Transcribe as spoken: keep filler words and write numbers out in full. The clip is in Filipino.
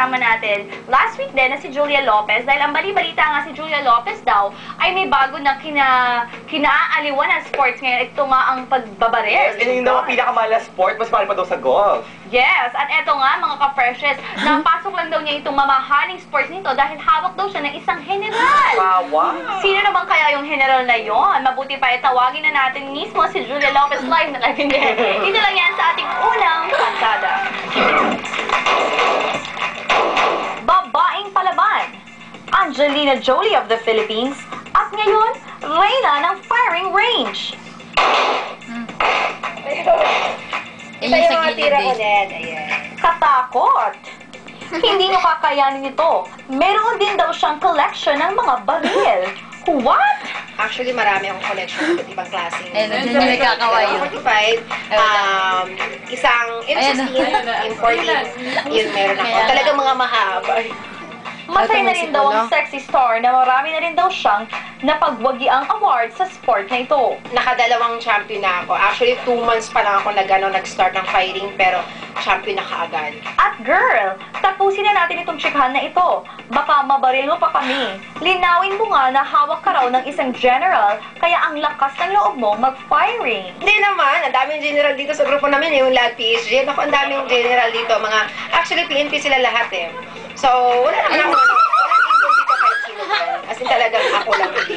kasama natin last week din na si Julia Lopez dahil ang bali-balita nga si Julia Lopez daw ay may bago na kina, kinaaliwan ng sports ngayon. Ito nga ang pagbabaril. Yes, and yung daw ang pinakamahal na sport, mas mahal pa daw sa golf. Yes, at eto nga mga ka-freshes, napasok lang daw niya itong mamahaling sports nito dahil hawak daw siya ng isang general. Wow! Sino naman kaya yung general na yon? Mabuti pa itawagin na natin mismo si Julia Lopez live na live hindi. Dito lang yan sa ating unang pasada. Babaeng palaban, Angelina Jolie of the Philippines at ngayon, Reyna ng firing range. Hmm. Ito yung mga tira ko din. Ayan. Katakot! Hindi nyo kakayanin ito. Meron din daw siyang collection ng mga baril. What? Actually, marami akong collection ng ibang klaseng. Ayun, dyan yung may kakawayo. forty-five, um, isang M sixteen, M fourteen, yun meron ako. Talagang mga mahaba. Masay na rin daw ang sexy star na marami na rin daw siyang napagwagiang award sa sport na ito. Nakadalawang champion na ako. Actually, two months pa lang ako nag, ano, nag-start ng fighting, pero champion na kaagad. At girl, tapusin na natin itong chikahan na ito. Baka mabaril mo pa kami. Linawin mo nga na hawak ka raw ng isang general, kaya ang lakas ng loob mo mag-firing. Hindi naman. Ang daming general dito sa grupo namin, yung Lag P H G. Ako, ang daming general dito. Mga, actually, P N P sila lahat eh. So, wala naman ako. Walang involved dito kahit sino. As in talagang ako lang.